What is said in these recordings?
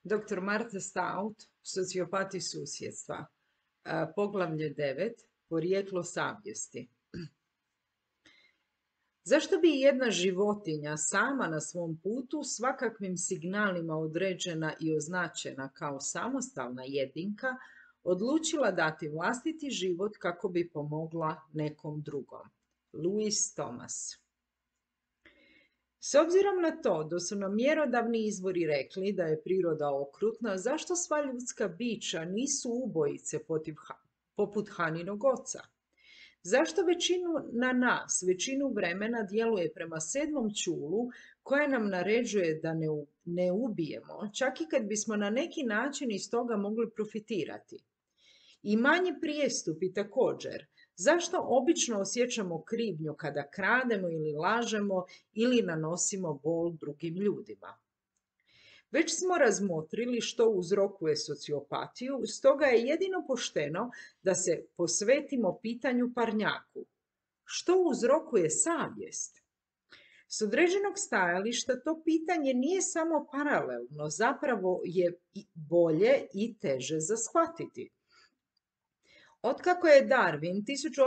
Dr. Marta Stout, sociopati susjedstva, poglavlje 9, porijeklo savjesti. Zašto bi jedna životinja sama na svom putu svakakvim signalima određena i označena kao samostalna jedinka odlučila dati vlastiti život kako bi pomogla nekom drugom? Louis Thomas. S obzirom na to da su nam mjerodavni izvori rekli da je priroda okrutna, zašto sva ljudska bića nisu ubojice poput Haninog oca? Zašto većinu vremena djeluje prema sedmom čulu koja nam naređuje da ne ubijemo, čak i kad bismo na neki način iz toga mogli profitirati? I manji prijestupi također. Zašto obično osjećamo krivnju kada krademo ili lažemo ili nanosimo bol drugim ljudima? Već smo razmotrili što uzrokuje sociopatiju, stoga je jedino pošteno da se posvetimo pitanju parnjaku. Što uzrokuje savjest? S određenog stajališta to pitanje nije samo paralelno, zapravo je bolje i teže za shvatiti. Otkako je Darwin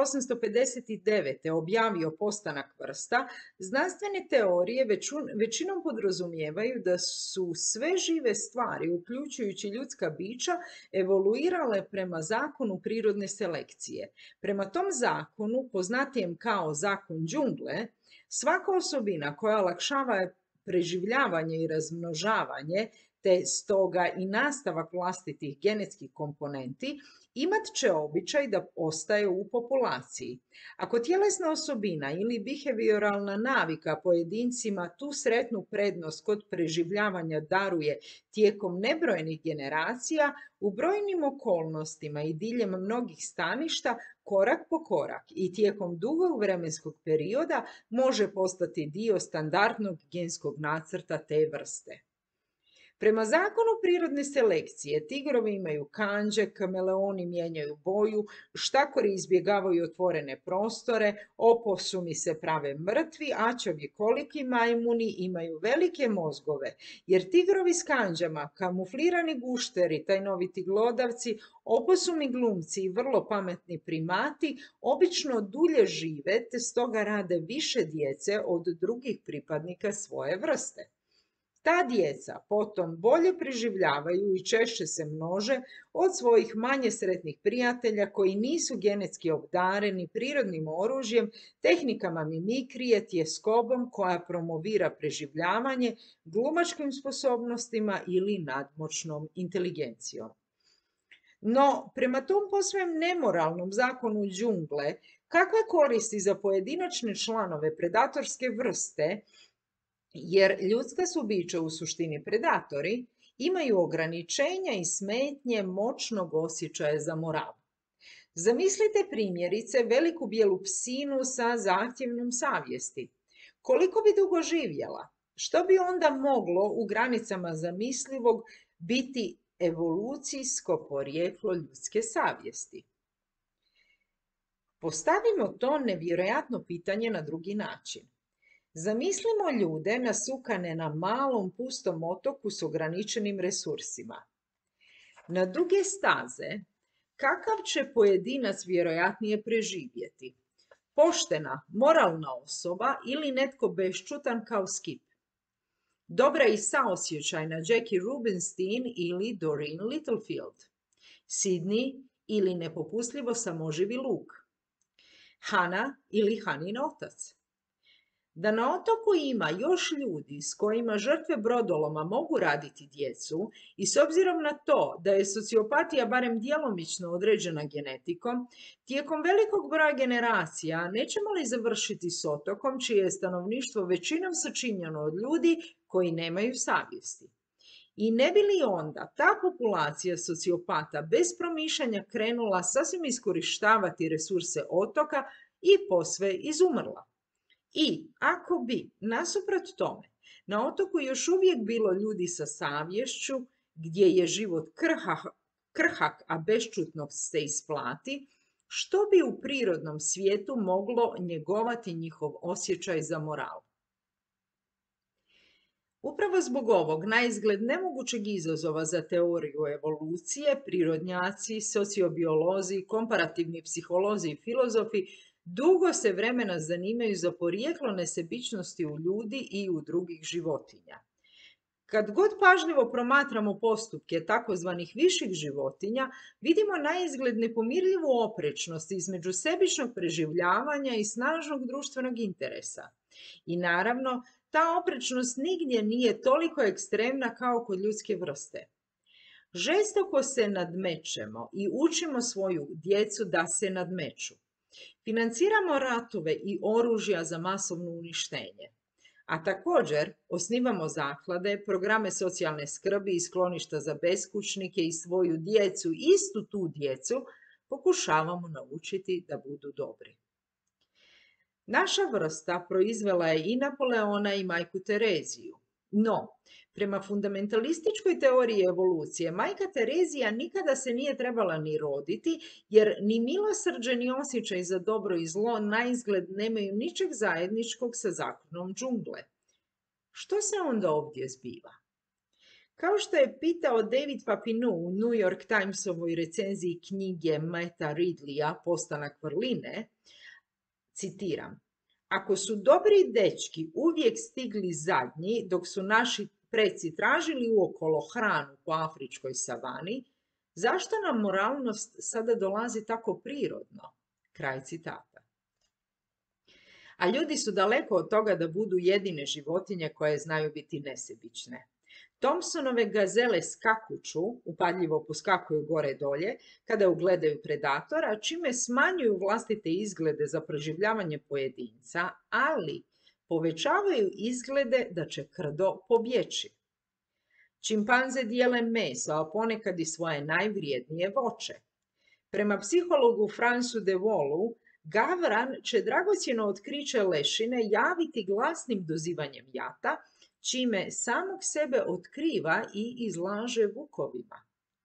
1859. objavio postanak vrsta, znanstvene teorije većinom podrazumijevaju da su sve žive stvari, uključujući ljudska bića, evoluirale prema zakonu prirodne selekcije. Prema tom zakonu, poznatijem kao zakon džungle, svaka osobina koja olakšava preživljavanje i razmnožavanje, te stoga i nastavak vlastitih genetskih komponenti, imat će običaj da ostaje u populaciji. Ako tjelesna osobina ili behavioralna navika pojedincima tu sretnu prednost kod preživljavanja daruje tijekom nebrojenih generacija, u brojnim okolnostima i diljem mnogih staništa, korak po korak i tijekom dugog vremenskog perioda može postati dio standardnog genskog nacrta te vrste. Prema zakonu prirodne selekcije, tigrovi imaju kandže, kameleoni mijenjaju boju, štakori izbjegavaju otvorene prostore, oposumi se prave mrtvi, a čovjekoliki majmuni imaju velike mozgove, jer tigrovi s kandžama, kamuflirani gušteri, tajnoviti glodavci, oposumi glumci i vrlo pametni primati obično dulje žive, te stoga rade više djece od drugih pripadnika svoje vrste. Ta djeca potom bolje preživljavaju i češće se množe od svojih manje sretnih prijatelja koji nisu genetski obdareni prirodnim oružjem, tehnikama mimikrije, tjeskobom koja promovira preživljavanje, glumačkim sposobnostima ili nadmoćnom inteligencijom. No, prema tom posve nemoralnom zakonu džungle, kakve koristi za pojedinačne članove predatorske vrste, jer ljudska su bića u suštini predatori, imaju ograničenja i smetnje moćnog osjećaja za moral. Zamislite primjerice veliku bijelu psinu sa zahtjevnom savjesti. Koliko bi dugo živjela? Što bi onda moglo u granicama zamislivog biti evolucijsko porijeklo ljudske savjesti? Postavimo to nevjerojatno pitanje na drugi način. Zamislimo ljude nasukane na malom pustom otoku s ograničenim resursima. Na duge staze, kakav će pojedinac vjerojatnije preživjeti? Poštena, moralna osoba ili netko bešćutan kao Skip? Dobra i saosjećajna Jackie Rubenstein ili Doreen Littlefield? Sidney ili nepopustljivo samoživi Luke? Hana ili Hanin otac? Da na otoku ima još ljudi s kojima žrtve brodoloma mogu raditi djecu i s obzirom na to da je sociopatija barem djelomično određena genetikom, tijekom velikog broja generacija nećemo li završiti s otokom čije je stanovništvo većinom sačinjeno od ljudi koji nemaju savjesti? I ne bi li onda ta populacija sociopata bez promišljanja krenula sasvim iskorištavati resurse otoka i posve izumrla? I ako bi, nasuprot tome, na otoku još uvijek bilo ljudi sa savješću, gdje je život krhak, a bešćutno se isplati, što bi u prirodnom svijetu moglo njegovati njihov osjećaj za moral? Upravo zbog ovog naizgled nemogućeg izazova za teoriju evolucije, prirodnjaci, sociobiolozi, komparativni psiholozi i filozofi dugo se vremena zanimaju za porijeklo nesebičnosti u ljudi i u drugih životinja. Kad god pažljivo promatramo postupke takozvanih viših životinja, vidimo naizgled nepomirljivu oprečnost između sebičnog preživljavanja i snažnog društvenog interesa. I naravno, ta oprečnost nigdje nije toliko ekstremna kao kod ljudske vrste. Žestoko se nadmećemo i učimo svoju djecu da se nadmeću. Financiramo ratove i oružja za masovno uništenje. A također osnivamo zaklade, programe socijalne skrbi i skloništa za beskućnike i svoju djecu, istu tu djecu, pokušavamo naučiti da budu dobri. Naša vrsta proizvela je i Napoleona i majku Tereziju. No, prema fundamentalističkoj teoriji evolucije, majka Terezija nikada se nije trebala ni roditi, jer ni milosrđe ni osjećaj za dobro i zlo naizgled nemaju ničeg zajedničkog sa zakonom džungle. Što se onda ovdje zbiva? Kao što je pitao David Papineau u New York Timesovoj recenziji knjige Matta Ridleya Postanak vrline, citiram: "Ako su dobri dečki uvijek stigli zadnji dok su naši preci tražili uokolo hranu po afričkoj savani, zašto nam moralnost sada dolazi tako prirodno?" Kraj citata. A ljudi su daleko od toga da budu jedine životinje koje znaju biti nesebične. Thompsonove gazele skakuću, upadljivo poskakuju gore dolje, kada ugledaju predatora, čime smanjuju vlastite izglede za preživljavanje pojedinca, ali povećavaju izglede da će krdo pobjeći. Čimpanze dijele meso, a ponekad i svoje najvrijednije voće. Prema psihologu Francu de Waal-u, gavran će dragocjeno otkriće lešine javiti glasnim dozivanjem jata, čime samog sebe otkriva i izlaže vukovima.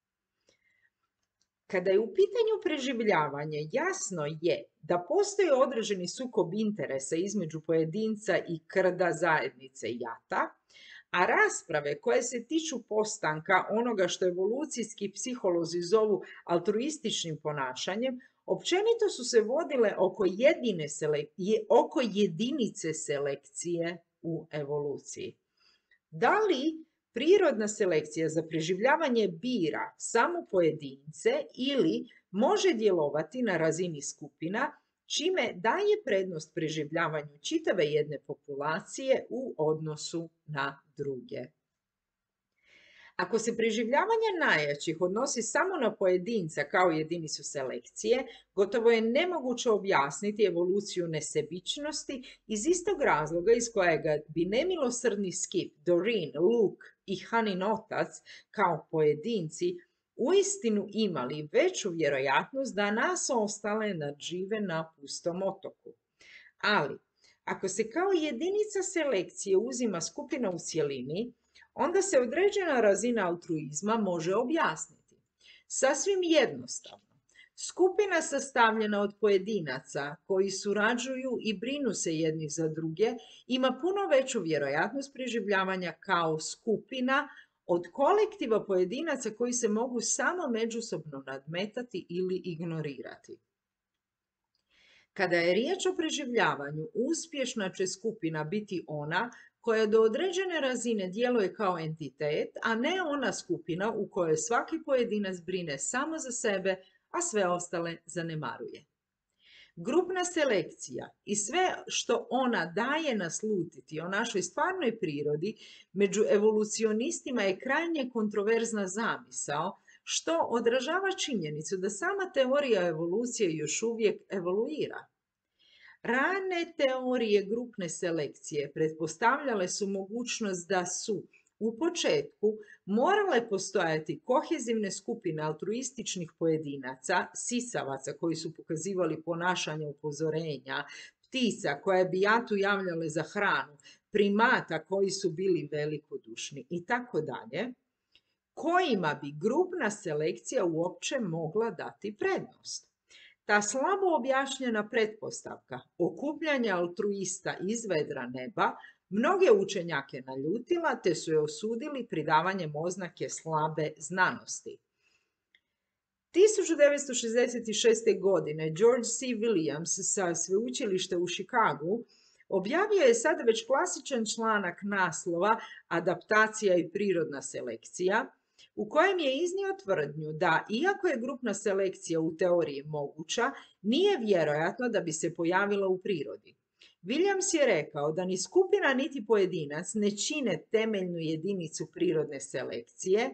Kada je u pitanju preživljavanje, jasno je da postoji određeni sukob interesa između pojedinca i krda zajednice jata, a rasprave koje se tiču postanka onoga što evolucijski psiholozi zovu altruističnim ponašanjem, općenito su se vodile oko jedinice selekcije u evoluciji. Da li prirodna selekcija za preživljavanje bira samo pojedince ili može djelovati na razini skupina, čime daje prednost preživljavanju čitave jedne populacije u odnosu na druge? Ako se preživljavanje najjačih odnosi samo na pojedinca kao jedinicu selekcije, gotovo je nemoguće objasniti evoluciju nesebičnosti iz istog razloga iz kojega bi nemilosrdni Skip, Doreen, Luke i Hanin otac kao pojedinci uistinu imali veću vjerojatnost da nas ostale nadžive na pustom otoku. Ali, ako se kao jedinica selekcije uzima skupina u cjelini, onda se određena razina altruizma može objasniti. Sasvim jednostavno, skupina sastavljena od pojedinaca koji surađuju i brinu se jedni za druge ima puno veću vjerojatnost preživljavanja kao skupina od kolektiva pojedinaca koji se mogu samo međusobno nadmetati ili ignorirati. Kada je riječ o preživljavanju, uspješna će skupina biti ona koja do određene razine djeluje kao entitet, a ne ona skupina u kojoj svaki pojedinac brine samo za sebe, a sve ostale zanemaruje. Grupna selekcija i sve što ona daje naslutiti o našoj stvarnoj prirodi među evolucionistima je krajnje kontroverzna zamisao, što odražava činjenicu da sama teorija evolucije još uvijek evoluira. Rane teorije grupne selekcije pretpostavljale su mogućnost da su u početku morale postojati kohezivne skupine altruističnih pojedinaca, sisavaca koji su pokazivali ponašanje upozorenja, ptica koje bi jatu javljale za hranu, primata koji su bili velikodušni i tako dalje, kojima bi grupna selekcija uopće mogla dati prednost. Ta slabo objašnjena pretpostavka okupljanja altruista iz vedra neba mnoge učenjake naljutila te su je osudili pridavanjem oznake slabe znanosti. 1966. godine George C. Williams sa sveučilišta u Chicagu objavio je sada već klasičan članak naslova Adaptacija i prirodna selekcija, u kojem je iznio tvrdnju da, iako je grupna selekcija u teoriji moguća, nije vjerojatno da bi se pojavila u prirodi. Williams je rekao da ni skupina niti pojedinac ne čine temeljnu jedinicu prirodne selekcije,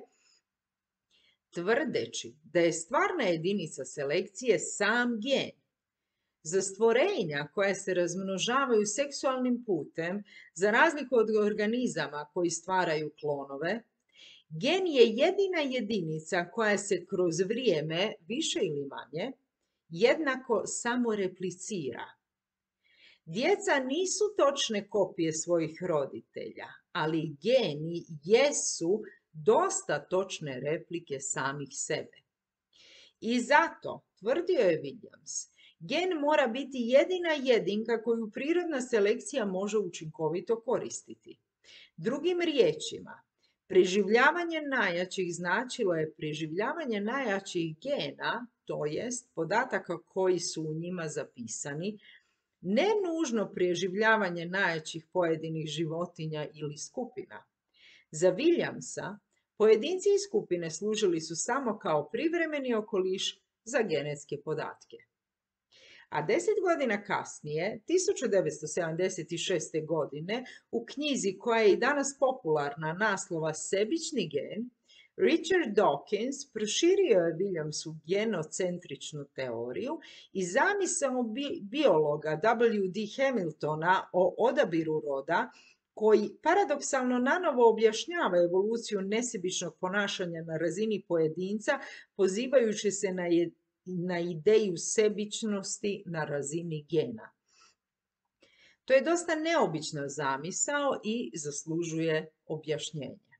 tvrdeći da je stvarna jedinica selekcije sam gen. Za stvorenja koja se razmnožavaju seksualnim putem, za razliku od organizama koji stvaraju klonove, gen je jedina jedinica koja se kroz vrijeme, više ili manje, jednako samo replicira. Djeca nisu točne kopije svojih roditelja, ali geni jesu dosta točne replike samih sebe. I zato, tvrdio je Williams, gen mora biti jedina jedinka koju prirodna selekcija može učinkovito koristiti. Drugim riječima, preživljavanje najjačih značilo je preživljavanje najjačih gena, to jest podataka koji su u njima zapisani, ne nužno preživljavanje najjačih pojedinih životinja ili skupina. Za Williamsa, pojedinci iz skupine služili su samo kao privremeni okoliš za genetske podatke. A 10 godina kasnije, 1976. godine, u knjizi koja je i danas popularna naslova Sebični gen, Richard Dawkins proširio je Williamsu genocentričnu teoriju i zamisao biologa W.D. Hamiltona o odabiru roda, koji paradoksalno nanovo objašnjava evoluciju nesebičnog ponašanja na razini pojedinca, pozivajući se na ideju sebičnosti na razini gena. To je dosta neobična zamisao i zaslužuje objašnjenje.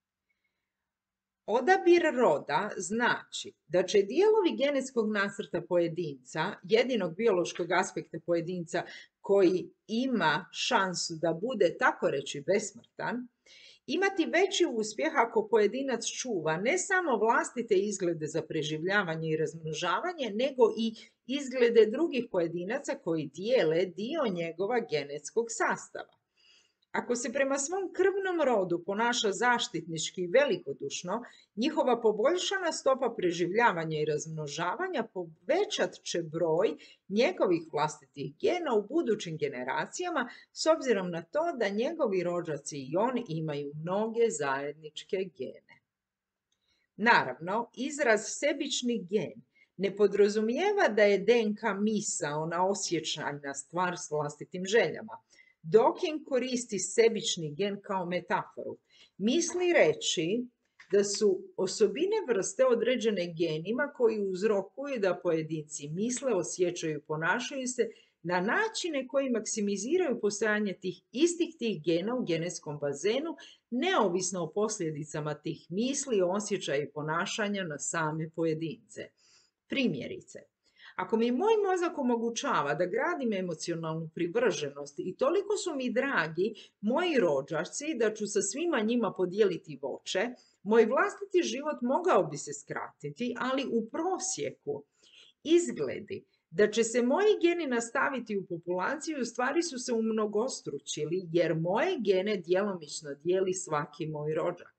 Odabir roda znači da će dijelovi genetskog nacrta pojedinca, jedinog biološkog aspekta pojedinca koji ima šansu da bude tako reći besmrtan, imati veći uspjeh ako pojedinac čuva ne samo vlastite izglede za preživljavanje i razmnožavanje, nego i izglede drugih pojedinaca koji dijele dio njegova genetskog sastava. Ako se prema svom krvnom rodu ponaša zaštitnički i velikodušno, njihova poboljšana stopa preživljavanja i razmnožavanja povećat će broj njegovih vlastitih gena u budućim generacijama, s obzirom na to da njegovi rođaci i on imaju mnoge zajedničke gene. Naravno, izraz sebični gen ne podrazumijeva da je DNK misaona osjećajna stvar s vlastitim željama. Dawkins koristi sebični gen kao metaforu. Misli reći da su osobine vrste određene genima koji uzrokuju da pojedinci misle, osjećaju i ponašaju se na načine koji maksimiziraju postojanje istih tih gena u genetskom bazenu, neovisno o posljedicama tih misli, osjećaja i ponašanja na same pojedince. Primjerice, ako mi moj mozak omogućava da gradim emocionalnu privrženost i toliko su mi dragi moji rođaci da ću sa svima njima podijeliti voće, moj vlastiti život mogao bi se skratiti, ali u prosjeku izgledi da će se moji geni nastaviti u populaciji u stvari su se umnogostručili jer moje gene djelomično dijeli svaki moj rođak.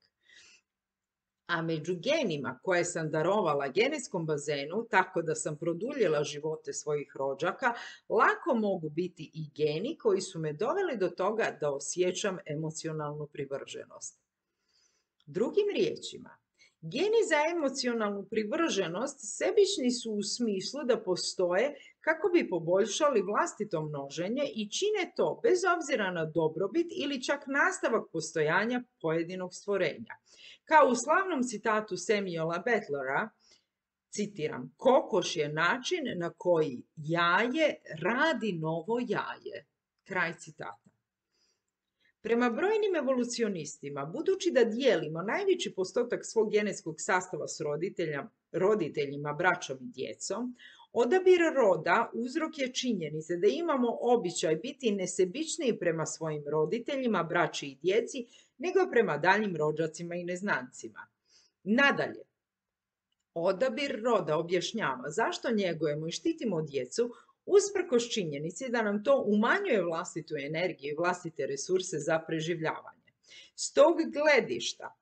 A među genima koje sam darovala genetskom bazenu, tako da sam produljila živote svojih rođaka, lako mogu biti i geni koji su me doveli do toga da osjećam emocionalnu privrženost. Drugim riječima, geni za emocionalnu privrženost sebični su u smislu da postoje kako bi poboljšali vlastito množenje i čine to bez obzira na dobrobit ili čak nastavak postojanja pojedinog stvorenja. Kao u slavnom citatu Samuela Butlera, citiram, kokoš je način na koji jaje radi novo jaje. Kraj citata. Prema brojnim evolucionistima, budući da dijelimo najveći postotak svog genetskog sastava s roditeljima, braćom i djecom, Odabir roda uzrok je činjenice da imamo običaj biti nesebičniji prema svojim roditeljima, braći i djeci, nego prema daljim rođacima i neznancima. Nadalje, odabir roda objašnjava zašto njegujemo i štitimo djecu usprkos činjenici da nam to umanjuje vlastitu energiju i vlastite resurse za preživljavanje. S tog gledišta,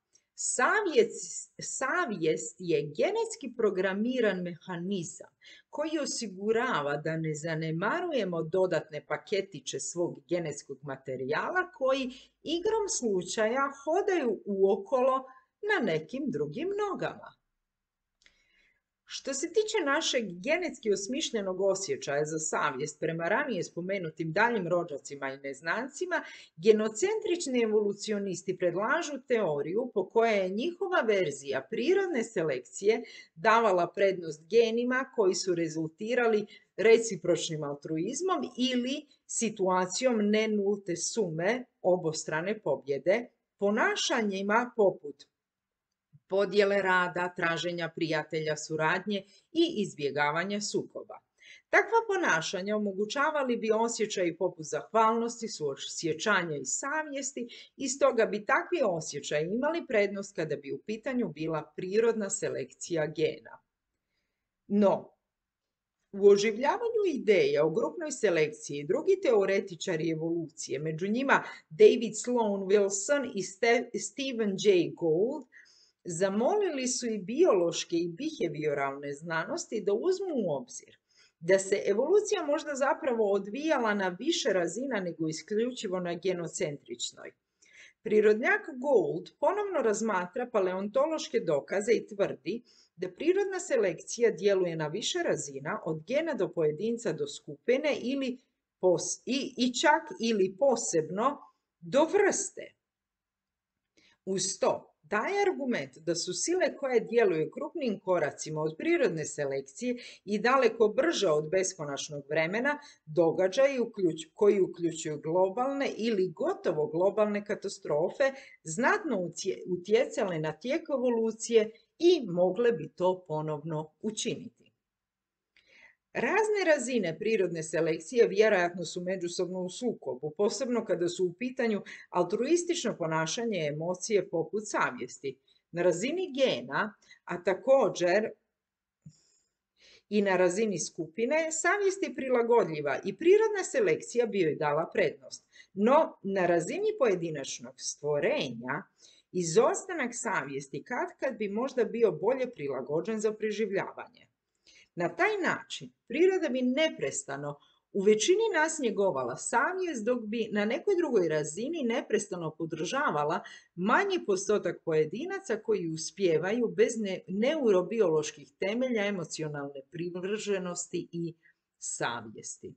savjest je genetski programiran mehanizam koji osigurava da ne zanemarujemo dodatne paketiće svog genetskog materijala koji igrom slučaja hodaju uokolo na nekim drugim nogama. Što se tiče našeg genetski osmišljenog osjećaja za savjest prema ranije spomenutim daljim rođacima i neznancima, genocentrični evolucionisti predlažu teoriju po kojoj je njihova verzija prirodne selekcije davala prednost genima koji su rezultirali recipročnim altruizmom ili situacijom ne nulte sume obostrane pobjede, ponašanjima poput podjele rada, traženja prijatelja, suradnje i izbjegavanja sukoba. Takva ponašanja omogućavali bi osjećaji poput zahvalnosti, suosjećanja i savjesti i stoga bi takvi osjećaji imali prednost kada bi u pitanju bila prirodna selekcija gena. No, u oživljavanju ideja o grupnoj selekciji drugi teoretičari evolucije, među njima David Sloan Wilson i Stephen Jay Gould, zamolili su i biološke i behavioralne znanosti da uzmu u obzir da se evolucija možda zapravo odvijala na više razina nego isključivo na genocentričnoj. Prirodnjak Gould ponovno razmatra paleontološke dokaze i tvrdi da prirodna selekcija djeluje na više razina od gena do pojedinca do skupine i čak ili posebno do vrste. Uz to, taj argument da su sile koje djeluju krupnim koracima od prirodne selekcije i daleko brže od beskonačnog vremena događaji koji uključuju globalne ili gotovo globalne katastrofe znatno utjecale na tijek evolucije i mogle bi to ponovno učiniti. Razne razine prirodne selekcije vjerojatno su međusobno u sukobu, posebno kada su u pitanju altruistično ponašanje i emocije poput savjesti. Na razini gena, a također i na razini skupine, savjest je prilagodljiva i prirodna selekcija bi joj dala prednost. No, na razini pojedinačnog stvorenja, izostanak savjesti katkad bi možda bio bolje prilagođen za preživljavanje. Na taj način priroda bi neprestano u većini nas njegovala savjest, dok bi na nekoj drugoj razini neprestano podržavala manji postotak pojedinaca koji uspijevaju bez neurobioloških temelja emocionalne privrženosti i savjesti.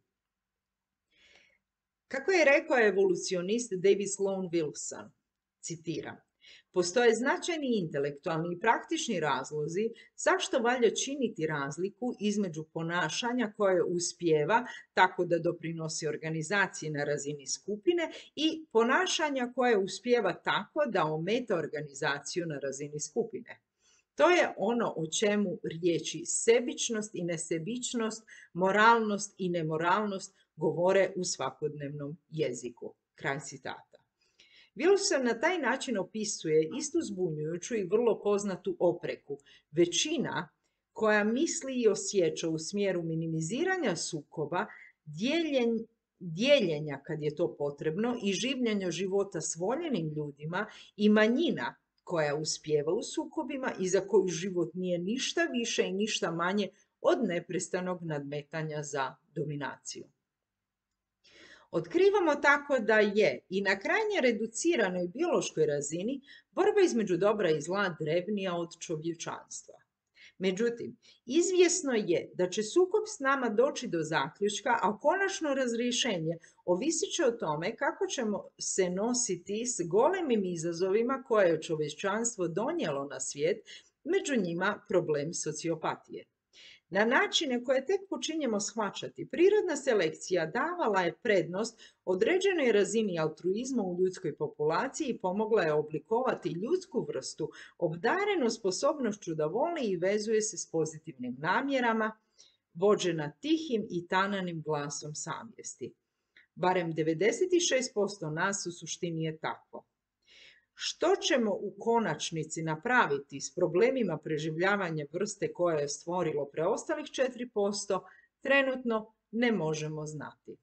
Kako je rekao evolucionist David Sloan Wilson, citiram: postoje značajni intelektualni i praktični razlozi zašto valja činiti razliku između ponašanja koje uspijeva tako da doprinosi organizaciji na razini skupine i ponašanja koje uspijeva tako da ometa organizaciju na razini skupine. To je ono o čemu riječi sebičnost i nesebičnost, moralnost i nemoralnost govore u svakodnevnom jeziku. Kraj citata. Wilson na taj način opisuje istu zbunjujuću i vrlo poznatu opreku. Većina koja misli i osjeća u smjeru minimiziranja sukoba, dijeljenja kad je to potrebno i življenja života s voljenim ljudima i manjina koja uspijeva u sukobima i za koju život nije ništa više i ništa manje od neprestanog nadmetanja za dominaciju. Otkrivamo tako da je i na krajnje reduciranoj biološkoj razini borba između dobra i zla drevnija od čovječanstva. Međutim, izvjesno je da će sukob s nama doći do zaključka, a konačno razrješenje ovisit će o tome kako ćemo se nositi s golemim izazovima koje je čovječanstvo donijelo na svijet, među njima problem sociopatije. Na načine koje tek počinjemo shvaćati, prirodna selekcija davala je prednost određenoj razini altruizma u ljudskoj populaciji i pomogla je oblikovati ljudsku vrstu, obdarenu sposobnošću da voli i vezuje se s pozitivnim namjerama, vođena tihim i tananim glasom savjesti. Barem 96% nas u suštini je takvo. Što ćemo u konačnici napraviti s problemima preživljavanja vrste koje je stvorilo preostalih 4%, trenutno ne možemo znati.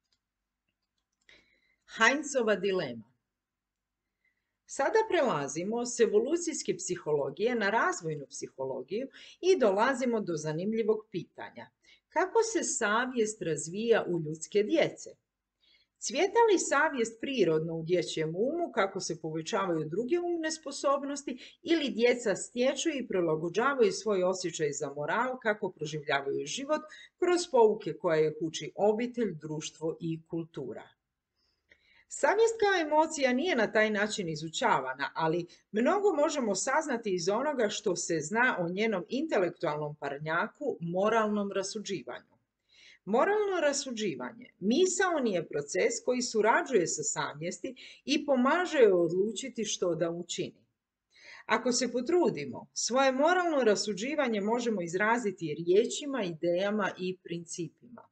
Heinzova dilema. Sada prelazimo s evolucijske psihologije na razvojnu psihologiju i dolazimo do zanimljivog pitanja. Kako se savjest razvija u ljudske djece? Cvjeta li savjest prirodno u dječjem umu kako se povećavaju druge umne sposobnosti ili djeca stječu i prilagođavaju svoj osjećaj za moral kako proživljavaju život kroz pouke koje ih uči obitelj, društvo i kultura? Savjest kao emocija nije na taj način izučavana, ali mnogo možemo saznati iz onoga što se zna o njenom intelektualnom parnjaku, moralnom rasuđivanju. Moralno rasuđivanje misaoni je proces koji surađuje sa savjesti i pomaže joj odlučiti što da učini. Ako se potrudimo, svoje moralno rasuđivanje možemo izraziti riječima, idejama i principima.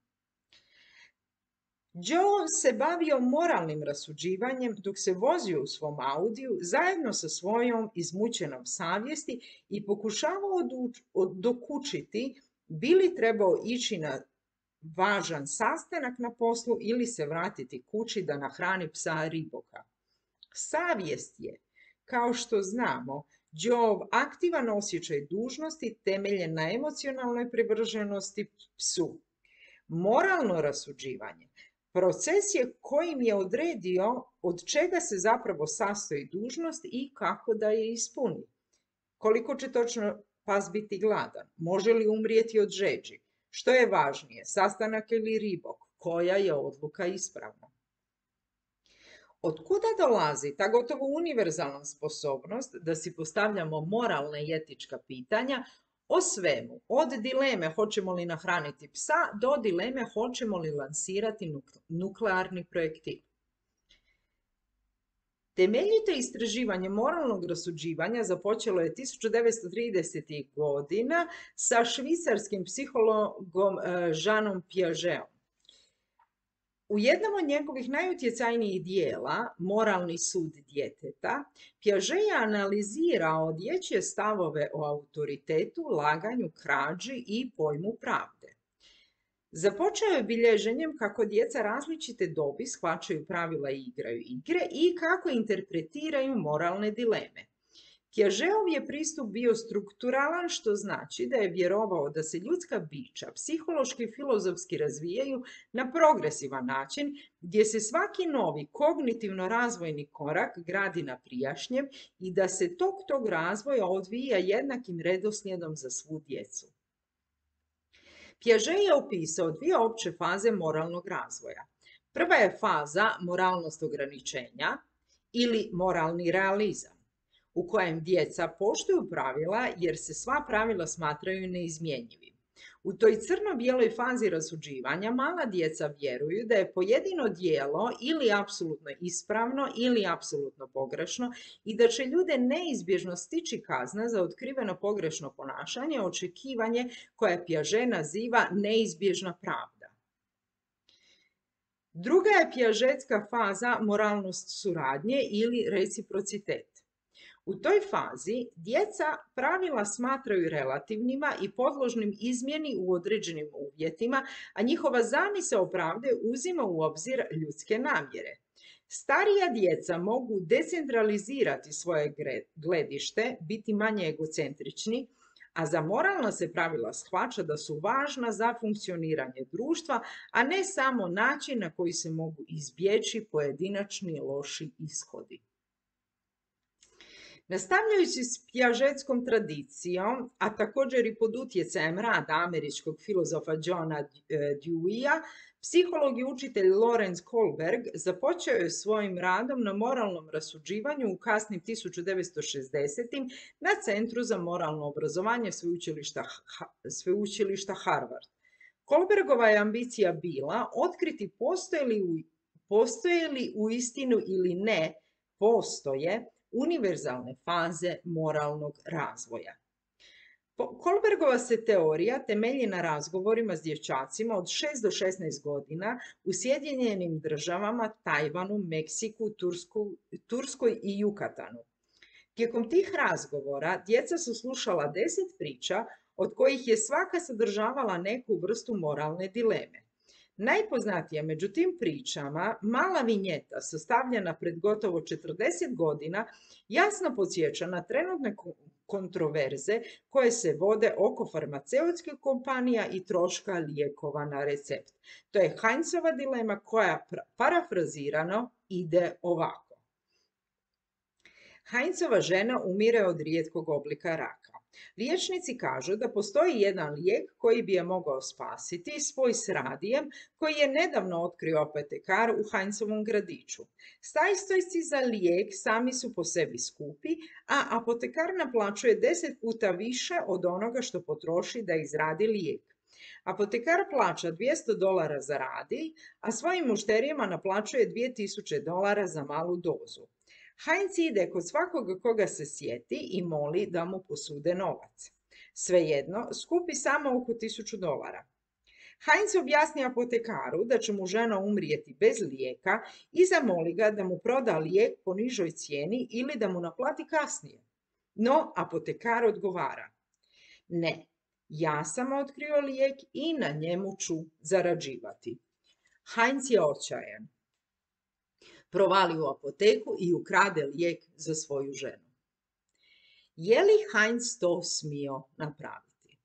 Joe se bavio moralnim rasuđivanjem dok se vozio u svom Audiju zajedno sa svojom izmučenom savjesti i pokušavao dokučiti bi li trebao ići na važan sastanak na poslu ili se vratiti kući da nahrani psa Riboka. Savjest je, kao što znamo, Joeov aktivan osjećaj dužnosti temeljen na emocionalnoj privrženosti psu. Moralno rasuđivanje proces je kojim je odredio od čega se zapravo sastoji dužnost i kako da je ispuni. Koliko će točno pas biti gladan? Može li umrijeti od žeđi? Što je važnije, sastanak ili Ribok? Koja je odluka ispravna? Od kuda dolazi ta gotovo univerzalna sposobnost da si postavljamo moralna i etička pitanja o svemu, od dileme hoćemo li nahraniti psa do dileme hoćemo li lansirati nuklearni projektil? Temeljito istraživanje moralnog rasuđivanja započelo je 1930. godina sa švicarskim psihologom Jeanom Piagetom. U jednom od njegovih najutjecajnijih dijela, Moralni sud djeteta, Piaget je analizirao dječje stavove o autoritetu, laganju, krađi i pojmu pravde. Započeo je bilježenjem kako djeca različite dobi shvaćaju pravila i igraju igre i kako interpretiraju moralne dileme. Piagetov je pristup bio strukturalan, što znači da je vjerovao da se ljudska bića psihološki i filozofski razvijaju na progresivan način, gdje se svaki novi kognitivno-razvojni korak gradi na prijašnjem i da se tog razvoja odvija jednakim redoslijedom za svu djecu. Piaget je opisao dvije opće faze moralnog razvoja. Prva je faza moralnost ograničenja ili moralni realizam, u kojem djeca poštuju pravila jer se sva pravila smatraju neizmjenjivim. U toj crno-bijeloj fazi rasuđivanja mala djeca vjeruju da je pojedino djelo ili apsolutno ispravno ili apsolutno pogrešno i da će ljude neizbježno stići kazna za otkriveno pogrešno ponašanje, očekivanje koje Piaget naziva neizbježna pravda. Druga je piagetska faza moralnost suradnje ili reciprocitet. U toj fazi djeca pravila smatraju relativnima i podložnim izmjeni u određenim uvjetima, a njihova zamisao pravde uzima u obzir ljudske namjere. Starija djeca mogu decentralizirati svoje gledište, biti manje egocentrični, a za moralna se pravila shvaća da su važna za funkcioniranje društva, a ne samo način na koji se mogu izbjeći pojedinačni loši ishodi. Nastavljajući s piagetskom tradicijom, a također i pod utjecajem rada američkog filozofa Johna Deweyja, psiholog i učitelj Lorenz Kohlberg započeo je svojim radom na moralnom rasuđivanju u kasnim 1960. na Centru za moralno obrazovanje sveučilišta Harvard. Kohlbergova je ambicija bila otkriti postoje li uistinu ili ne postoje univerzalne faze moralnog razvoja. Kohlbergova se teorija temelji na razgovorima s dječacima od 6 do 16 godina u Sjedinjenim državama, Tajvanu, Meksiku, Turskoj i Jukatanu. Tijekom tih razgovora djeca su slušala 10 priča, od kojih je svaka sadržavala neku vrstu moralne dileme. Najpoznatija među tim pričama, mala vinjeta sastavljena pred gotovo 40 godina, jasno podsjeća na trenutne kontroverze koje se vode oko farmaceutskih kompanija i troška lijekova na recept. To je Heinzova dilema koja parafrazirano ide ovako. Heinzova žena umire od rijetkog oblika raka. Liječnici kažu da postoji jedan lijek koji bi je mogao spasiti, spoj s radijem koji je nedavno otkrio apotekar u Heinzovom gradiću. Stajstojci za lijek sami su po sebi skupi, a apotekar naplaćuje 10 puta više od onoga što potroši da izradi lijek. Apotekar plaća $200 za radij, a svojim mušterijama naplaćuje $2000 za malu dozu. Heinz ide kod svakoga koga se sjeti i moli da mu posude novac. Svejedno, skupi samo oko $1000. Heinz objasni apotekaru da će mu žena umrijeti bez lijeka i zamoli ga da mu proda lijek po nižoj cijeni ili da mu naplati kasnije. No, apotekar odgovara: ne, ja sam otkrio lijek i na njemu ću zarađivati. Heinz je očajan. Provali u apoteku i ukrade lijek za svoju ženu. Je li Heinz to smio napraviti?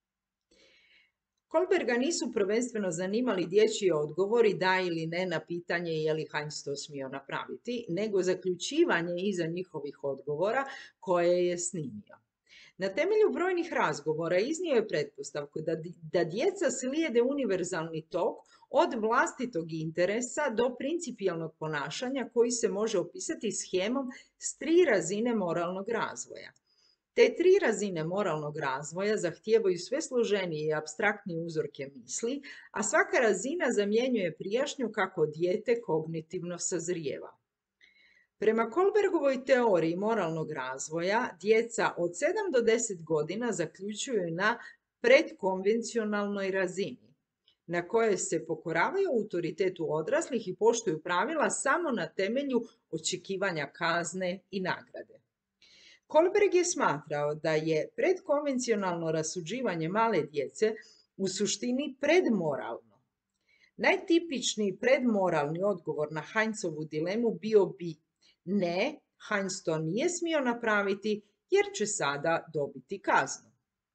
Kohlberga nisu prvenstveno zanimali dječji odgovori da ili ne na pitanje je li Heinz to smio napraviti, nego zaključivanje iza njihovih odgovora koje je snimio. Na temelju brojnih razgovora iznio je pretpostavku da djeca slijede univerzalni tok od vlastitog interesa do principijelnog ponašanja koji se može opisati shemom s 3 razine moralnog razvoja. Te 3 razine moralnog razvoja zahtijevaju sve složenije i apstraktnije uzorke misli, a svaka razina zamjenjuje prijašnju kako dijete kognitivno sazrijeva. Prema Kohlbergovoj teoriji moralnog razvoja, djeca od 7 do 10 godina zaključuju na predkonvencionalnoj razini, na kojoj se pokoravaju autoritetu odraslih i poštuju pravila samo na temelju očekivanja kazne i nagrade. Kohlberg je smatrao da je predkonvencionalno rasuđivanje male djece u suštini predmoralno. Najtipičniji predmoralni odgovor na Heinzovu dilemu bio bi: ne, Heinz to nije smio napraviti jer će sada dobiti kaznu.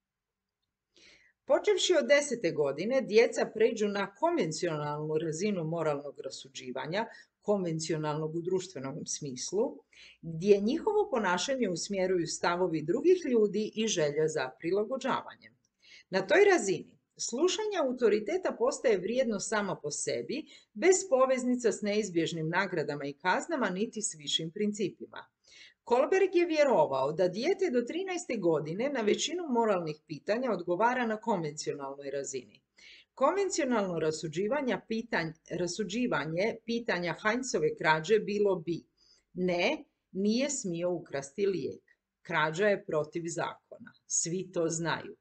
Počevši od 10. godine, djeca pređu na konvencionalnu razinu moralnog rasuđivanja, konvencionalnog u društvenom smislu, gdje njihovo ponašanje usmjeruju stavovi drugih ljudi i želja za prilagođavanjem. Na toj razini slušanje autoriteta postaje vrijedno samo po sebi, bez poveznica s neizbježnim nagradama i kaznama niti s višim principima. Kohlberg je vjerovao da dijete do 13. godine na većinu moralnih pitanja odgovara na konvencionalnoj razini. Konvencionalno rasuđivanje pitanja Heinzove krađe bilo bi: ne, nije smio ukrasti lijek. Krađa je protiv zakona. Svi to znaju.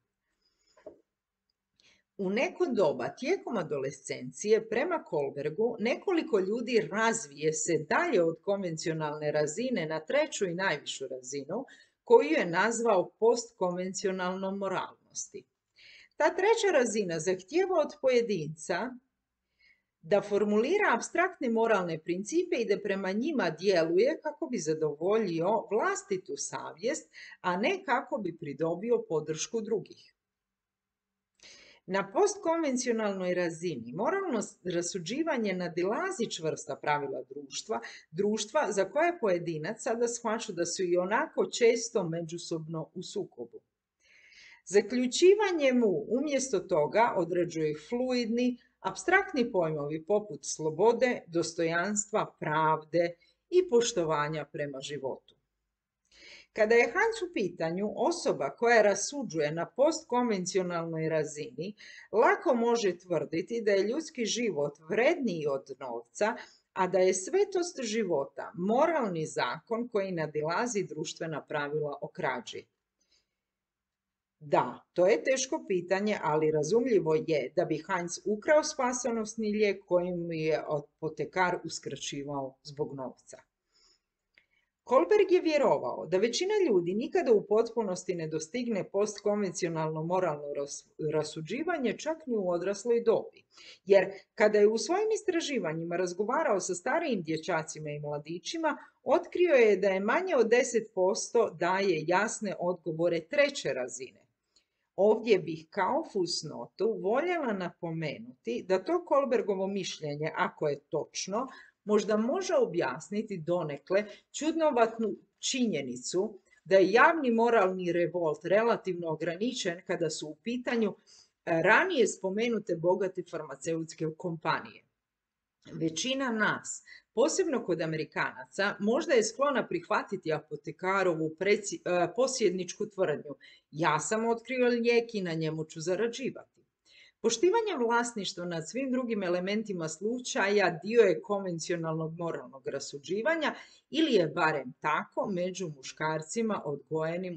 U neko doba tijekom adolescencije, prema Kohlbergu, nekoliko ljudi razvije se dalje od konvencionalne razine na 3. i najvišu razinu, koju je nazvao postkonvencionalnom moralnosti. Ta 3. razina zahtijeva od pojedinca da formulira apstraktne moralne principe i da prema njima djeluje kako bi zadovoljio vlastitu savjest, a ne kako bi pridobio podršku drugih. Na postkonvencionalnoj razini moralno rasuđivanje nadilazi čvrsta pravila društva za koje pojedinac sada shvaća da su i onako često međusobno u sukobu. Zaključivanje mu umjesto toga određuje fluidni, apstraktni pojmovi poput slobode, dostojanstva, pravde i poštovanja prema životu. Kada je Heinz u pitanju osoba koja rasuđuje na postkonvencionalnoj razini, lako može tvrditi da je ljudski život vredniji od novca, a da je svetost života moralni zakon koji nadilazi društvena pravila o krađi. Da, to je teško pitanje, ali razumljivo je da bi Heinz ukrao spasonosni lijek kojim mu je apotekar uskraćivao zbog novca. Kolberg je vjerovao da većina ljudi nikada u potpunosti ne dostigne postkonvencionalno moralno rasuđivanje čak ni u odrasloj dobi. Jer kada je u svojim istraživanjima razgovarao sa starijim dječacima i mladićima, otkrio je da je manje od 10% daje jasne odgovore treće razine. Ovdje bih kao fusnotu voljela napomenuti da to Kolbergovo mišljenje, ako je točno, možda može objasniti donekle čudnovatnu činjenicu da je javni moralni revolt relativno ograničen kada su u pitanju ranije spomenute bogate farmaceutske kompanije. Većina nas, posebno kod Amerikanaca, možda je sklona prihvatiti apotekarovu posjedničku tvrdnju. Ja sam otkrio lijek i na njemu ću zarađivati. Poštivanje vlasništva nad svim drugim elementima slučaja dio je konvencionalnog moralnog rasuđivanja ili je barem tako među muškarcima odgojenim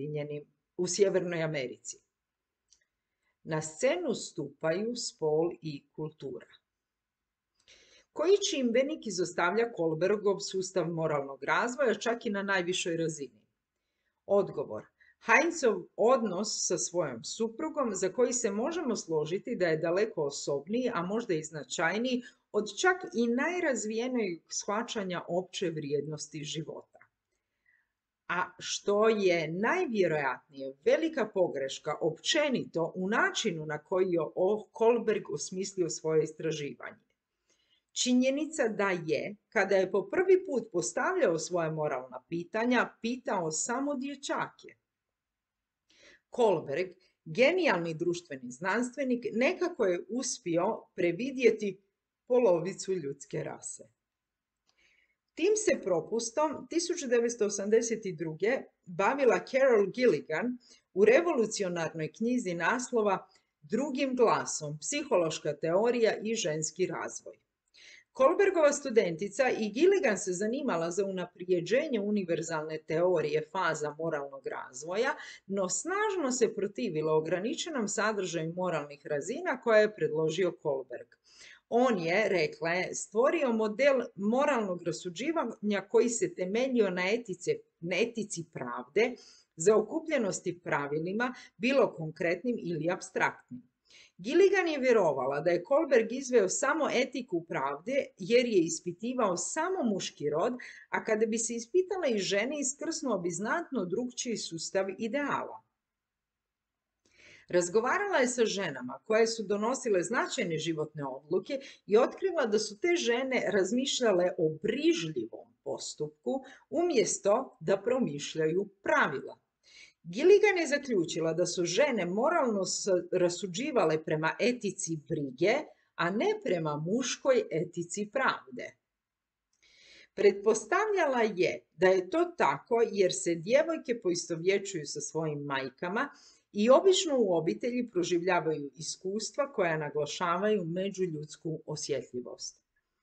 u Sjevernoj Americi. Na scenu stupaju spol i kultura. Koji čimbenik izostavlja Kolbergov sustav moralnog razvoja čak i na najvišoj razini? Odgovor. Heinzov odnos sa svojom suprugom, za koji se možemo složiti da je daleko osobniji, a možda i značajniji od čak i najrazvijenijeg shvaćanja opće vrijednosti života. A što je najvjerojatnije velika pogreška općenito u načinu na koji je Kolberg osmislio svoje istraživanje. Činjenica da je, kada je po prvi put postavljao svoje moralna pitanja, pitao samo dječake. Kolberg, genijalni društveni znanstvenik, nekako je uspio previdjeti polovicu ljudske rase. Tim se propustom 1982. bavila Carol Gilligan u revolucionarnoj knjizi naslova Drugim glasom, psihološka teorija i ženski razvoj. Kolbergova studentica i Gilligan se zanimala za unaprijeđenje univerzalne teorije faza moralnog razvoja, no snažno se protivila ograničenom sadržaju moralnih razina koje je predložio Kolberg. On je, rekla je, stvorio model moralnog rasuđivanja koji se temeljio na etici pravde, zaokupljenosti pravilima, bilo konkretnim ili apstraktnim. Gilligan je vjerovala da je Kolberg izveo samo etiku pravde jer je ispitivao samo muški rod, a kada bi se ispitala i žene, iskrsnuo bi znatno drukčiji sustav ideala. Razgovarala je sa ženama koje su donosile značajne životne odluke i otkrila da su te žene razmišljale o brižljivom postupku umjesto da promišljaju pravila. Gilligan je zaključila da su žene moralno rasuđivale prema etici brige, a ne prema muškoj etici pravde. Pretpostavljala je da je to tako jer se djevojke poistovjećuju sa svojim majkama i obično u obitelji proživljavaju iskustva koja naglašavaju međuljudsku osjetljivost.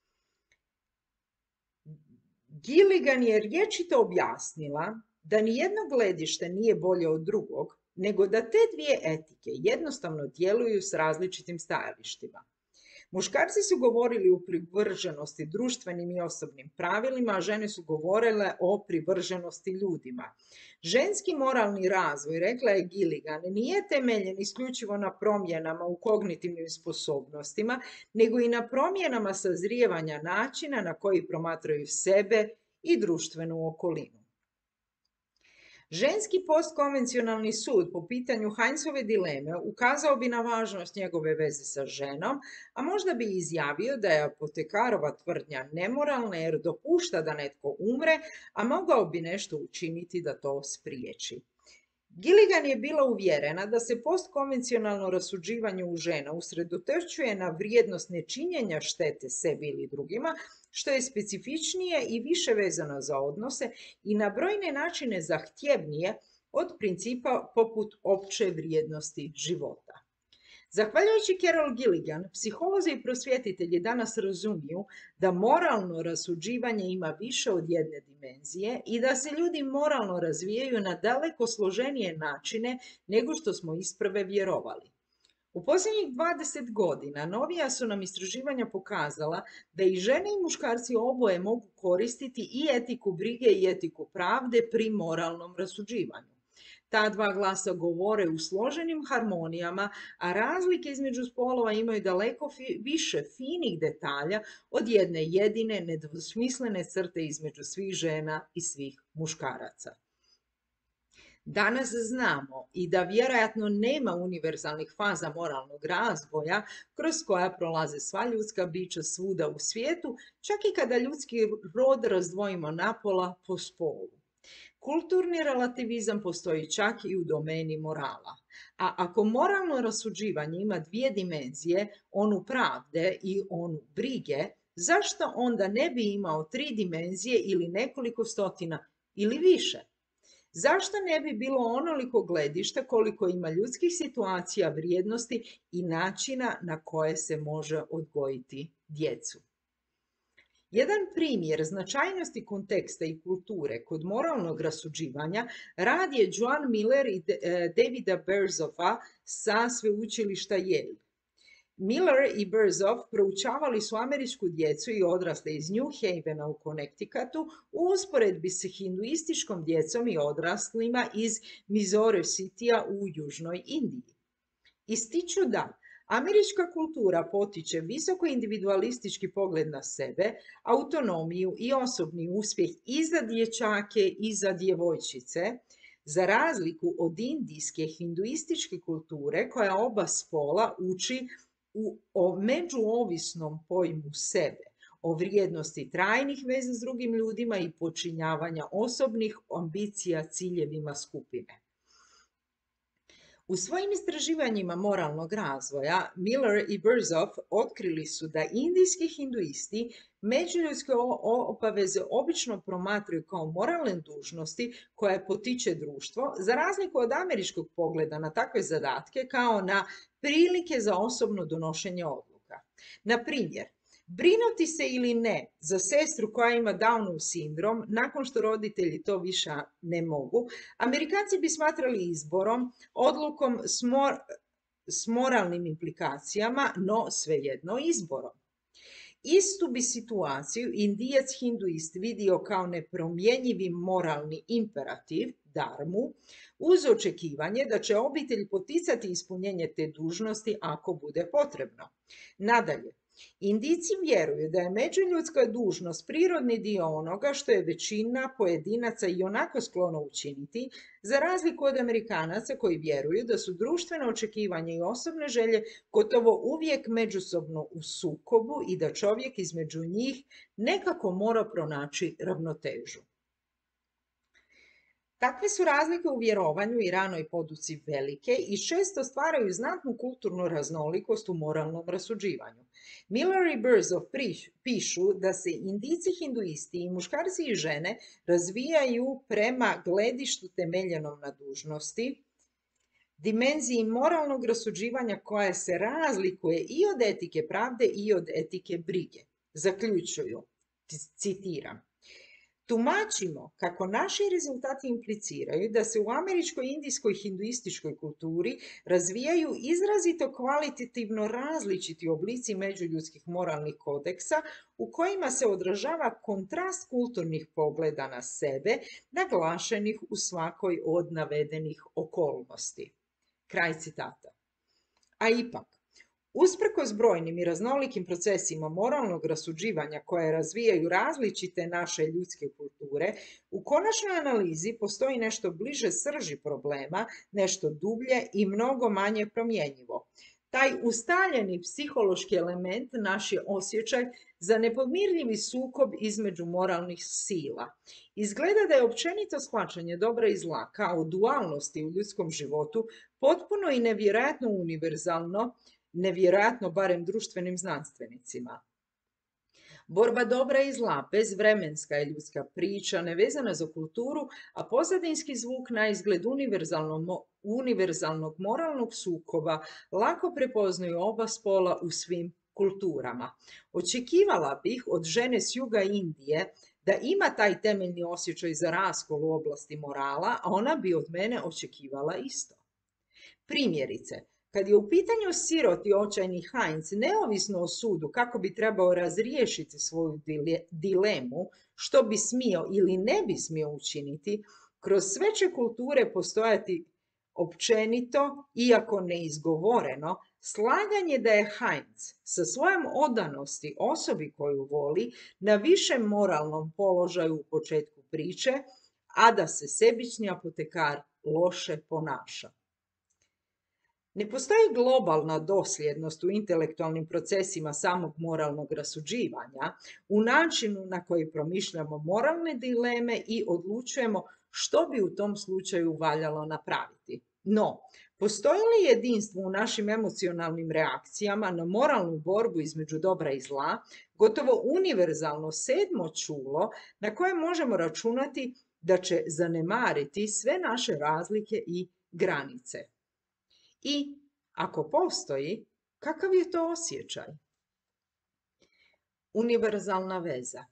Gilligan je rječito objasnila da nijedno gledište nije bolje od drugog, nego da te dvije etike jednostavno djeluju s različitim stajalištima. Muškarci su govorili o privrženosti društvenim i osobnim pravilima, a žene su govorile o privrženosti ljudima. Ženski moralni razvoj, rekla je Gilligan, nije temeljen isključivo na promjenama u kognitivnim sposobnostima, nego i na promjenama sazrijevanja načina na koji promatraju sebe i društvenu okolinu. Ženski postkonvencionalni sud po pitanju Heinzove dileme ukazao bi na važnost njegove veze sa ženom, a možda bi izjavio da je apotekarova tvrdnja nemoralna jer dopušta da netko umre, a mogao bi nešto učiniti da to spriječi. Gilligan je bila uvjerena da se postkonvencionalno rasuđivanje u žena usredotočuje na vrijednost nečinjenja štete sebi ili drugima, što je specifičnije i više vezano za odnose i na brojne načine zahtjevnije od principa poput opće vrijednosti života. Zahvaljujući Carol Gilligan, psiholozi i prosvjetitelji danas razumiju da moralno rasuđivanje ima više od jedne dimenzije i da se ljudi moralno razvijaju na daleko složenije načine nego što smo isprve vjerovali. U posljednjih 20 godina novija su nam istraživanja pokazala da i žene i muškarci oboje mogu koristiti i etiku brige i etiku pravde pri moralnom rasuđivanju. Ta dva glasa govore u složenim harmonijama, a razlike između spolova imaju daleko više finih detalja od jedne jedine nedvosmislene crte između svih žena i svih muškaraca. Danas znamo i da vjerojatno nema univerzalnih faza moralnog razvoja kroz koja prolaze sva ljudska bića svuda u svijetu, čak i kada ljudski rod razdvojimo napola po spolu. Kulturni relativizam postoji čak i u domeni morala. A ako moralno rasuđivanje ima dvije dimenzije, onu pravde i onu brige, zašto onda ne bi imao tri dimenzije ili nekoliko stotina ili više? Zašto ne bi bilo onoliko gledišta koliko ima ljudskih situacija, vrijednosti i načina na koje se može odgojiti djecu? Jedan primjer značajnosti konteksta i kulture kod moralnog rasuđivanja rad je Joan Miller i Davida Berzoffa sa sveučilišta Yale. Miller i Berzoff proučavali su američku djecu i odrasle iz New Havena u Connecticutu u usporedbi s hinduističkom djecom i odraslima iz Missouri Citya u južnoj Indiji. Ističu da američka kultura potiče visoko individualistički pogled na sebe, autonomiju i osobni uspjeh i za dječake i za djevojčice, za razliku od indijske hinduističke kulture koja oba spola uči o međuovisnom pojmu sebe, o vrijednosti trajnih veza s drugim ljudima i počinjavanja osobnih ambicija ciljevima skupine. U svojim istraživanjima moralnog razvoja, Miller i Berzoff otkrili su da indijski hinduisti međuljudske obaveze obično promatraju kao moralne dužnosti koje potiče društvo, za razliku od američkog pogleda na takve zadatke kao na prilike za osobno donošenje odluka. Na primjer, brinuti se ili ne za sestru koja ima Downov sindrom nakon što roditelji to više ne mogu, Amerikanci bi smatrali izborom, odlukom s moralnim implikacijama, no svejedno izborom. Istu bi situaciju Indijac hinduist vidio kao nepromjenjivi moralni imperativ, dharmu, uz očekivanje da će obitelj poticati ispunjenje te dužnosti ako bude potrebno. Nadalje, Indijci vjeruju da je međuljudska dužnost prirodni dio onoga što je većina pojedinaca i onako sklona učiniti, za razliku od Amerikanaca koji vjeruju da su društvene očekivanja i osobne želje gotovo uvijek međusobno u sukobu i da čovjek između njih nekako mora pronaći ravnotežu. Takve su razlike u vjerovanju i ranoj poduci velike i često stvaraju znatnu kulturnu raznolikost u moralnom rasuđivanju. Miller i Berzoff pišu da se Indijci hinduisti i muškarci i žene razvijaju prema gledištu temeljenom na dužnosti, dimenziji moralnog rasuđivanja koja se razlikuje i od etike pravde i od etike brige. Zaključuju, citiram, tumačimo kako naši rezultati impliciraju da se u američkoj, indijskoj i hinduističkoj kulturi razvijaju izrazito kvalitativno različiti oblici međuljudskih moralnih kodeksa u kojima se odražava kontrast kulturnih pogleda na sebe, naglašenih u svakoj od navedenih okolnosti. Kraj citata. A ipak, usprkos brojnim i raznolikim procesima moralnog rasuđivanja koje razvijaju različite naše ljudske kulture, u konačnoj analizi postoji nešto bliže srži problema, nešto dublje i mnogo manje promjenjivo. Taj ustaljeni psihološki element naš je osjećaj za nepomirljivi sukob između moralnih sila. Izgleda da je općenito shvaćanje dobra i zla kao dualnosti u ljudskom životu potpuno i nevjerojatno univerzalno, nevjerojatno barem društvenim znanstvenicima. Borba dobra i zla, bezvremenska je ljudska priča, nevezana za kulturu, a pozadinski zvuk na izgled univerzalnog moralnog sukoba lako prepoznaju oba spola u svim kulturama. Očekivala bih od žene s juga Indije da ima taj temeljni osjećaj za raskol u oblasti morala, a ona bi od mene očekivala isto. Primjerice, kad je u pitanju siroti očajni Heinz, neovisno o sudu kako bi trebao razriješiti svoju dilemu, što bi smio ili ne bi smio učiniti, kroz sve će kulture postojati općenito, iako neizgovoreno, slaganje da je Heinz sa svojom odanosti osobi koju voli na višem moralnom položaju u početku priče, a da se sebični apotekar loše ponaša. Ne postoji globalna dosljednost u intelektualnim procesima samog moralnog rasuđivanja, u načinu na koji promišljamo moralne dileme i odlučujemo što bi u tom slučaju valjalo napraviti. No, postoji li jedinstvo u našim emocionalnim reakcijama na moralnu borbu između dobra i zla, gotovo univerzalno sedmo čulo na koje možemo računati da će zanemariti sve naše razlike i granice? I ako postoji, kakav je to osjećaj? Univerzalna veza.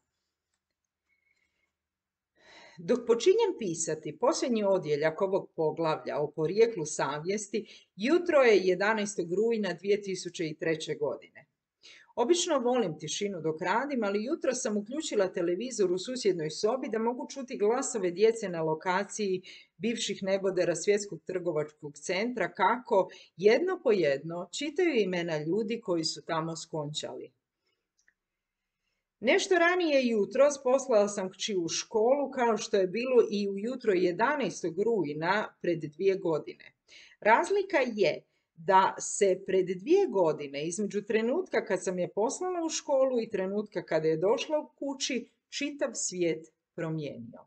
Dok počinjem pisati posljednji odjeljak ovog poglavlja o porijeklu savjesti, jutro je 11. rujna 2003. godine. Obično volim tišinu dok radim, ali jutro sam uključila televizor u susjednoj sobi da mogu čuti glasove djece na lokaciji bivših nebodera Svjetskog trgovačkog centra kako jedno po jedno čitaju imena ljudi koji su tamo skončali. Nešto ranije jutros poslala sam kći u školu kao što je bilo i u jutro 11. rujna pred 2 godine. Razlika je da se pred 2 godine između trenutka kad sam je poslala u školu i trenutka kada je došla u kući čitav svijet promijenio.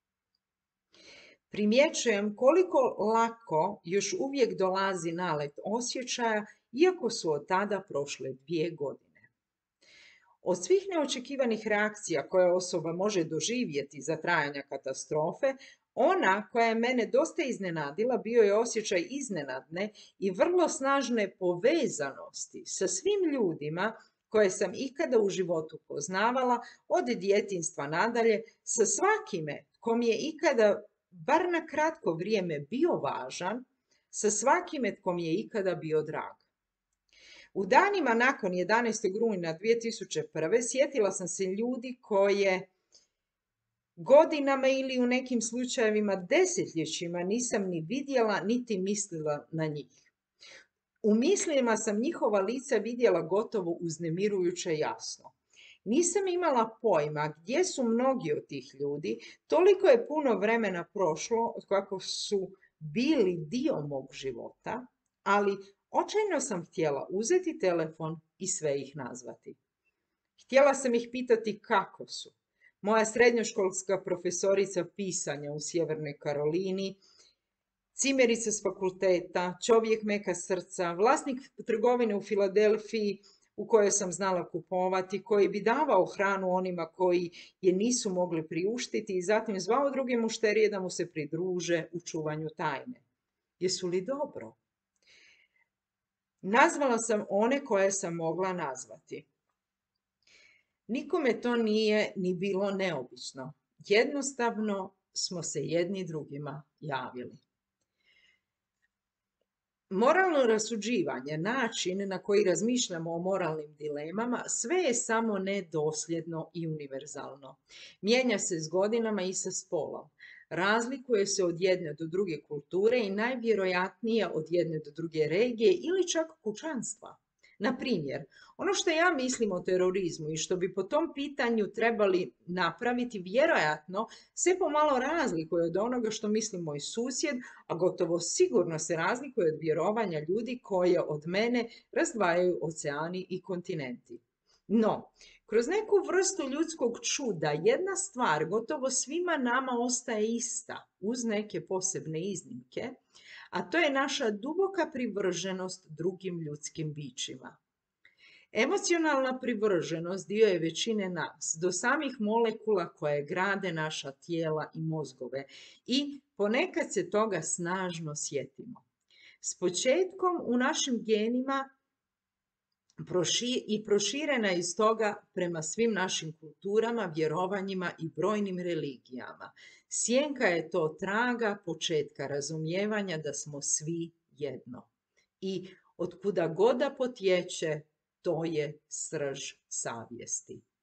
Primjećujem koliko lako još uvijek dolazi nalet osjećaja, iako su od tada prošle 2 godine. Od svih neočekivanih reakcija koje osoba može doživjeti za trajanja katastrofe, ona koja je mene dosta iznenadila bio je osjećaj iznenadne i vrlo snažne povezanosti sa svim ljudima koje sam ikada u životu poznavala, od djetinjstva nadalje, sa svakime kom je ikada bar na kratko vrijeme bio važan, sa svakime tko mi je ikada bio drag. U danima nakon 11. rujna 2001. sjetila sam se ljudi koje godinama ili u nekim slučajevima desetljećima nisam ni vidjela niti mislila na njih. U mislima sam njihova lica vidjela gotovo uznemirujuće jasno. Nisam imala pojma gdje su mnogi od tih ljudi, toliko je puno vremena prošlo od kako su bili dio mog života, ali očajno sam htjela uzeti telefon i sve ih nazvati. Htjela sam ih pitati kako su. Moja srednjoškolska profesorica pisanja u Sjevernoj Karolini, cimerica s fakulteta, čovjek meka srca, vlasnik trgovine u Filadelfiji u kojoj sam znala kupovati, koji bi davao hranu onima koji je nisu mogli priuštiti i zatim zvao druge mušterije da mu se pridruže u čuvanju tajne. Jesu li dobro? Nazvala sam one koje sam mogla nazvati. Nikome to nije ni bilo neobično. Jednostavno smo se jedni drugima javili. Moralno rasuđivanje, način na koji razmišljamo o moralnim dilemama, sve je samo nedosljedno i univerzalno. Mijenja se s godinama i sa spolom. Razlikuje se od jedne do druge kulture i najvjerojatnije od jedne do druge regije ili čak kućanstva. Na primjer, ono što ja mislim o terorizmu i što bi po tom pitanju trebali napraviti, vjerojatno se pomalo razlikuje od onoga što misli moj susjed, a gotovo sigurno se razlikuje od vjerovanja ljudi koje od mene razdvajaju oceani i kontinenti. No, kroz neku vrstu ljudskog čuda jedna stvar gotovo svima nama ostaje ista, uz neke posebne iznimke, a to je naša duboka privrženost drugim ljudskim bićima. Emocionalna privrženost dio je većine nas, do samih molekula koje grade naša tijela i mozgove i ponekad se toga snažno sjetimo. S početkom u našim genima i proširena je iz toga prema svim našim kulturama, vjerovanjima i brojnim religijama. Sjenka je to traga početka razumijevanja da smo svi jedno. I otkuda god da potječe, to je srž savjesti.